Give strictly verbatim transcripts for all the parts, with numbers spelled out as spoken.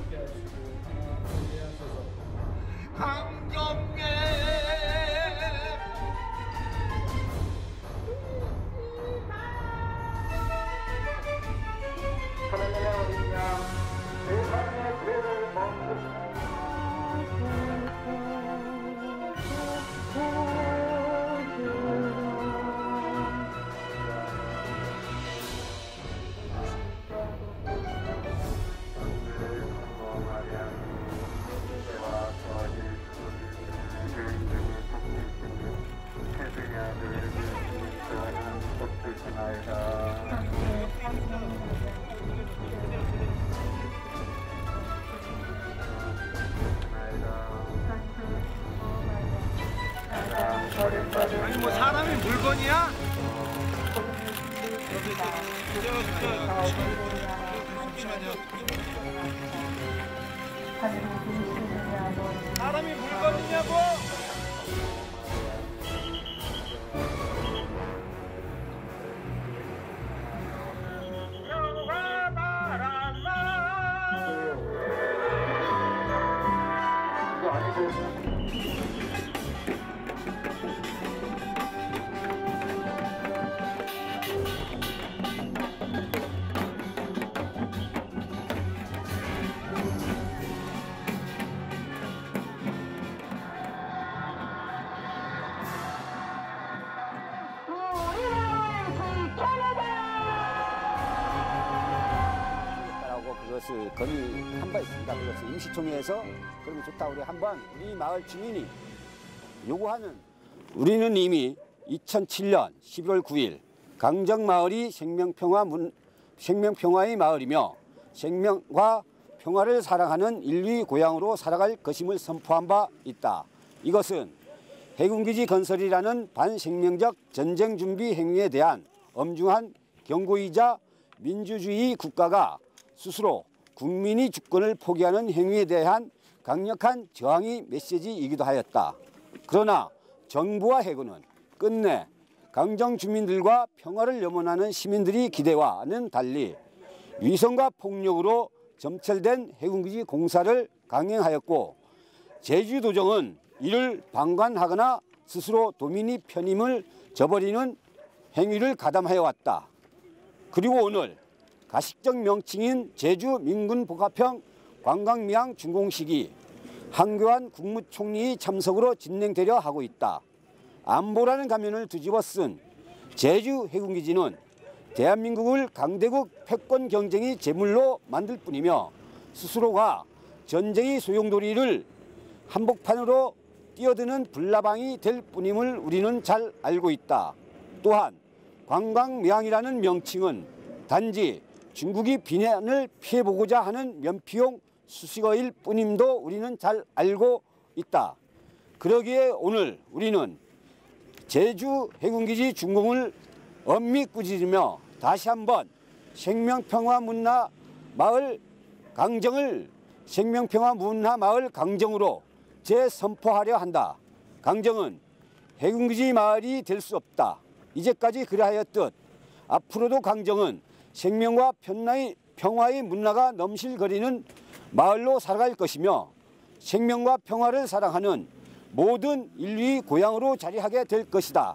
함께 하시고 하나 하소서. 강경계 하나님의 어린 양 세상의 죄를 멈추시고 아니 뭐 사람이 물건이야? 사람이 물건이냐고? 그것을 건의한 바 있습니다. 그것을 임시총회에서 그러면 좋다. 우리 한번 우리 마을 주민이 요구하는 우리는 이미 이천칠 년 십일월 구일 강정마을이 생명평화 문, 생명평화의 마을이며 생명과 평화를 사랑하는 인류의 고향으로 살아갈 것임을 선포한 바 있다. 이것은 해군기지 건설이라는 반생명적 전쟁 준비 행위에 대한 엄중한 경고이자 민주주의 국가가 스스로 국민이 주권을 포기하는 행위에 대한 강력한 저항의 메시지이기도 하였다. 그러나 정부와 해군은 끝내 강정 주민들과 평화를 염원하는 시민들의 기대와는 달리 위선과 폭력으로 점철된 해군기지 공사를 강행하였고 제주도정은 이를 방관하거나 스스로 도민의 편임을 저버리는 행위를 가담하여 왔다. 그리고 오늘 가식적 명칭인 제주 민군복합형 관광미항 준공식이 한교안 국무총리의 참석으로 진행되려 하고 있다. 안보라는 가면을 뒤집어 쓴 제주 해군기지는 대한민국을 강대국 패권 경쟁의 제물로 만들 뿐이며 스스로가 전쟁의 소용돌이를 한복판으로 뛰어드는 불나방이 될 뿐임을 우리는 잘 알고 있다. 또한 관광미항이라는 명칭은 단지 중국이 비난을 피해보고자 하는 면피용 수식어일 뿐임도 우리는 잘 알고 있다. 그러기에 오늘 우리는 제주 해군기지 준공을 엄히 꾸짖으며 다시 한번 생명평화 문화 마을 강정을 생명평화 문화 마을 강정으로 재선포하려 한다. 강정은 해군기지 마을이 될 수 없다. 이제까지 그러하였듯 앞으로도 강정은 생명과 평화의, 평화의 문화가 넘실거리는 마을로 살아갈 것이며 생명과 평화를 사랑하는 모든 인류의 고향으로 자리하게 될 것이다.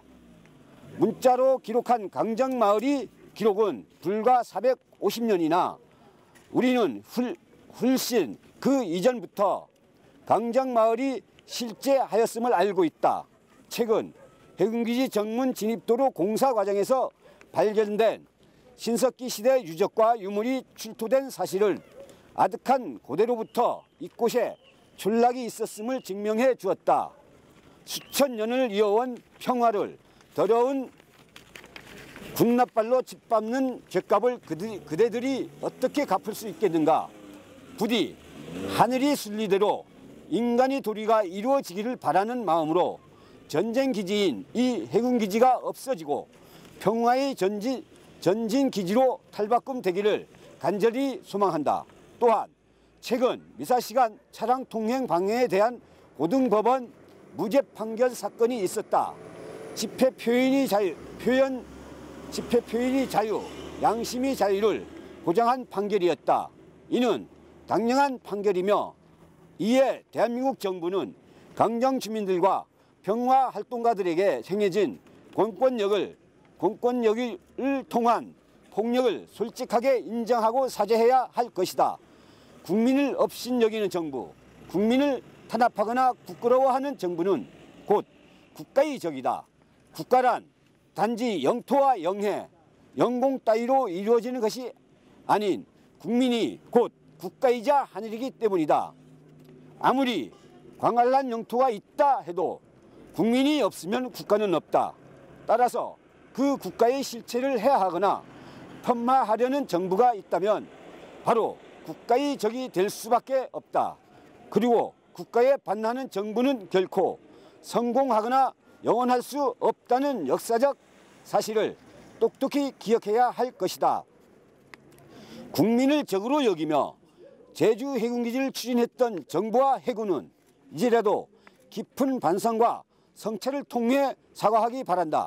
문자로 기록한 강정마을의 기록은 불과 사백오십 년이나 우리는 훌, 훨씬 그 이전부터 강정마을이 실제하였음을 알고 있다. 최근 해군기지 정문 진입도로 공사 과정에서 발견된 신석기 시대 유적과 유물이 출토된 사실을 아득한 고대로부터 이곳에 촌락이 있었음을 증명해 주었다. 수천 년을 이어온 평화를 더러운 군납발로 짓밟는 죗값을 그들, 그대들이 어떻게 갚을 수 있겠는가. 부디 하늘이 순리대로 인간의 도리가 이루어지기를 바라는 마음으로 전쟁기지인 이 해군기지가 없어지고 평화의 전진, 전진기지로 탈바꿈되기를 간절히 소망한다. 또한 최근 미사시간 차량 통행 방해에 대한 고등법원 무죄 판결 사건이 있었다. 집회 표현이 자유, 표현, 집회 표현이 자유, 양심의 자유를 보장한 판결이었다. 이는 당연한 판결이며 이에 대한민국 정부는 강정 주민들과 평화 활동가들에게 행해진 공권력을 공권력을 통한 폭력을 솔직하게 인정하고 사죄해야 할 것이다. 국민을 업신여기는 정부, 국민을 탄압하거나 부끄러워하는 정부는 곧 국가의 적이다. 국가란 단지 영토와 영해, 영공 따위로 이루어지는 것이 아닌 국민이 곧 국가이자 하늘이기 때문이다. 아무리 광활한 영토가 있다 해도 국민이 없으면 국가는 없다. 따라서 그 국가의 실체를 해하거나 폄하하려는 정부가 있다면 바로 국가의 적이 될 수밖에 없다. 그리고 국가에 반하는 정부는 결코 성공하거나 영원할 수 없다는 역사적 사실을 똑똑히 기억해야 할 것이다. 국민을 적으로 여기며 제주 해군기지를 추진했던 정부와 해군은 이제라도 깊은 반성과 성찰을 통해 사과하기 바란다.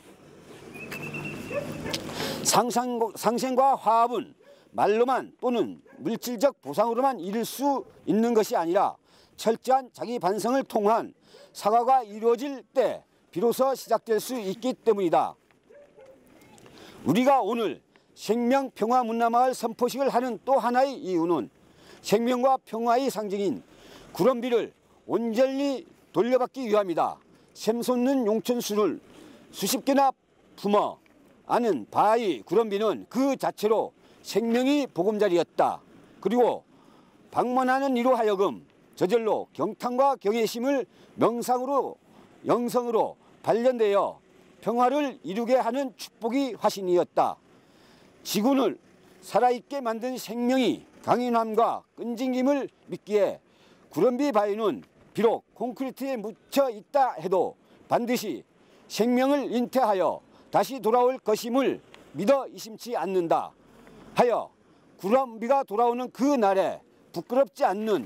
상상, 상생과 화합은 말로만 또는 물질적 보상으로만 이룰 수 있는 것이 아니라 철저한 자기 반성을 통한 사과가 이루어질 때 비로소 시작될 수 있기 때문이다. 우리가 오늘 생명평화문화마을 선포식을 하는 또 하나의 이유는 생명과 평화의 상징인 구럼비를 온전히 돌려받기 위함이다. 샘솟는 용천수를 수십 개나 품어 아는 바위 구럼비는 그 자체로 생명의 보금자리였다. 그리고 방문하는 이로 하여금 저절로 경탄과 경외심을 명상으로 영성으로 발견되어 평화를 이루게 하는 축복의 화신이었다. 지구를 살아있게 만든 생명이 강인함과 끈질김을 믿기에 구럼비 바위는 비록 콘크리트에 묻혀 있다 해도 반드시 생명을 잉태하여 다시 돌아올 것임을 믿어 의심치 않는다 하여 구럼비가 돌아오는 그 날에 부끄럽지 않는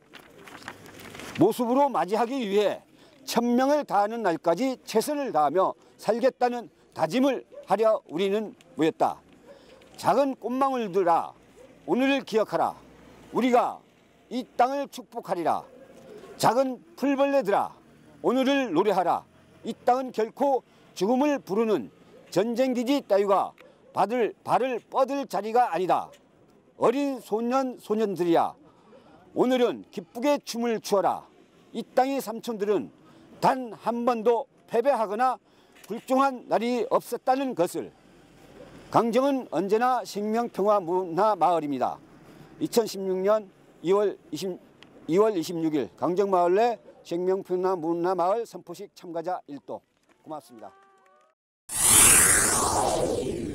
모습으로 맞이하기 위해 천명을 다하는 날까지 최선을 다하며 살겠다는 다짐을 하려 우리는 모였다. 작은 꽃망울들아, 오늘을 기억하라. 우리가 이 땅을 축복하리라. 작은 풀벌레들아, 오늘을 노래하라. 이 땅은 결코 죽음을 부르는 전쟁기지 따위가 발을, 발을 뻗을 자리가 아니다. 어린 소년 소년들이야, 오늘은 기쁘게 춤을 추어라. 이 땅의 삼촌들은 단 한 번도 패배하거나 불종한 날이 없었다는 것을. 강정은 언제나 생명평화문화마을입니다. 이천십육 년 이월 이십육 일 강정마을 내 생명평화문화마을 선포식 참가자 일동 고맙습니다.